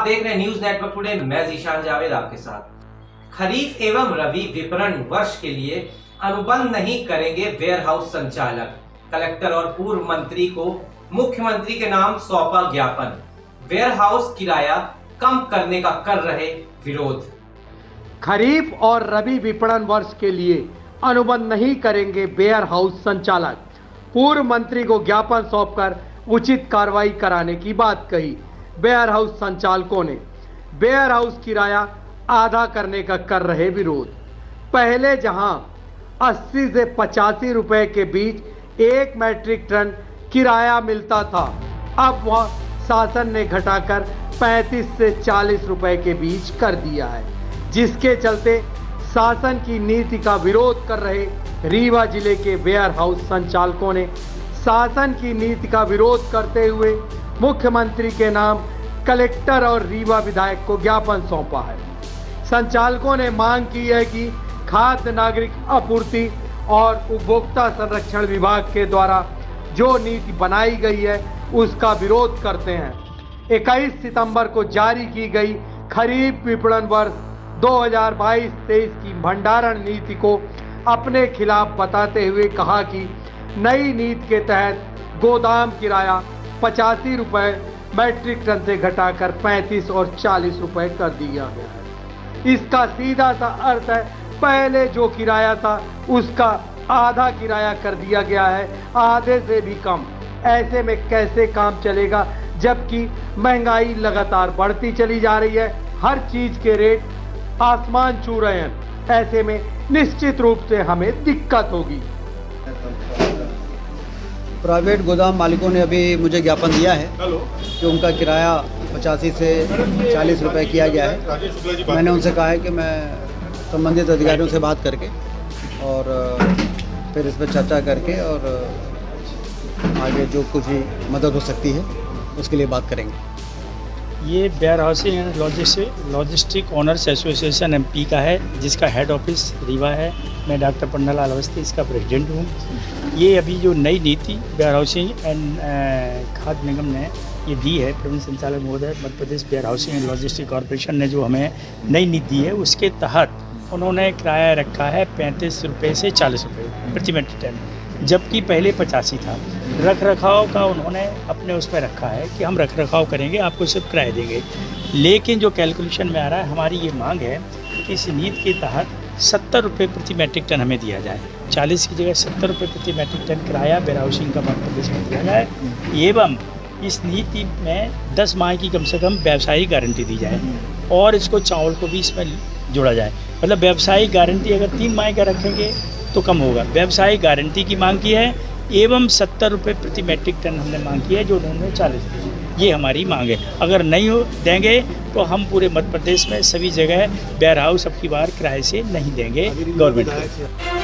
आप देख रहे हैं न्यूज नेटवर्क टुडे। मैं जीशान जावेद आपके साथ। खरीफ एवं रबी विपणन वर्ष के लिए अनुबंध नहीं करेंगे वेयर हाउस संचालक। कलेक्टर और पूर्व मंत्री को मुख्यमंत्री के नाम सौंपा ज्ञापन। वेयर हाउस किराया कम करने का कर रहे विरोध। खरीफ और रबी विपणन वर्ष के लिए अनुबंध नहीं करेंगे वेयर हाउस संचालक। पूर्व मंत्री को ज्ञापन सौंपकर उचित कार्रवाई कराने की बात कही। वेयर हाउस संचालकों ने वेयर हाउस किराया आधा करने का कर रहे विरोध। पहले जहां 80 से 85 रुपए के बीच 1 मैट्रिक टन किराया मिलता था, अब वह शासन ने घटाकर 35 से 40 रुपए के बीच कर दिया है, जिसके चलते शासन की नीति का विरोध कर रहे रीवा जिले के वेयर हाउस संचालकों ने शासन की नीति का विरोध करते हुए मुख्यमंत्री के नाम कलेक्टर और रीवा विधायक को ज्ञापन सौंपा है। संचालकों ने मांग की है कि खाद्य नागरिक आपूर्ति और उपभोक्ता संरक्षण विभाग के द्वारा जो नीति बनाई गई है उसका विरोध करते हैं। 21 सितंबर को जारी की गई खरीफ विपणन वर्ष 2022-23 की भंडारण नीति को अपने खिलाफ बताते हुए कहा कि नई नीति के तहत गोदाम किराया 85 रुपए मैट्रिक टन से घटाकर 35 और 40 रुपए कर दिया गया है। इसका सीधा सा अर्थ है, पहले जो किराया था उसका आधा किराया कर दिया गया है, आधे से भी कम। ऐसे में कैसे काम चलेगा, जबकि महंगाई लगातार बढ़ती चली जा रही है, हर चीज के रेट आसमान छू रहे हैं। ऐसे में निश्चित रूप से हमें दिक्कत होगी। प्राइवेट गोदाम मालिकों ने अभी मुझे ज्ञापन दिया है कि उनका किराया 85 से 40 रुपए किया गया है। मैंने उनसे कहा है कि मैं संबंधित अधिकारियों से बात करके और फिर इस पर चर्चा करके और आगे जो कुछ भी मदद हो सकती है उसके लिए बात करेंगे। ये warehousing and logistic owners association MP का है, जिसका हेड ऑफिस रीवा है। मैं डॉक्टर पन्नालाल अवस्थी इसका प्रेसिडेंट हूँ। ये अभी जो नई नीति वेयर हाउसिंग एंड खाद्य निगम ने ये दी है, प्रबंध संचालक महोदय Madhya Pradesh warehousing and logistic corporation ने जो हमें नई नीति दी है, उसके तहत उन्होंने किराया रखा है 35 रुपये से 40 रुपये प्रति मीट्रिक टन, जबकि पहले 85 था। रख रखाव का उन्होंने अपने उस पर रखा है कि हम रख रखाव करेंगे, आपको सिर्फ किराया देंगे। लेकिन जो कैलकुलेशन में आ रहा है, हमारी ये मांग है कि इस नीति के तहत 70 रुपये प्रति मैट्रिक टन हमें दिया जाए। 40 की जगह 70 रुपये प्रति मैट्रिक टन किराया वेयर हाउसिंग का मध्य प्रदेश में दिया जाए। एवं इस नीति में 10 माह की कम से कम व्यावसायिक गारंटी दी जाए और इसको चावल को भी इसमें जोड़ा जाए। मतलब व्यावसायिक गारंटी अगर 3 माह का रखेंगे तो कम होगा। व्यावसायिक गारंटी की मांग की है एवं 70 रुपये प्रति मैट्रिक टन हमने मांग की है, जो उन्होंने 40 दी। ये हमारी मांग है। अगर नहीं हो देंगे तो हम पूरे मध्य प्रदेश में सभी जगह वेयर हाउस अब की बार किराए से नहीं देंगे गवर्नमेंट को।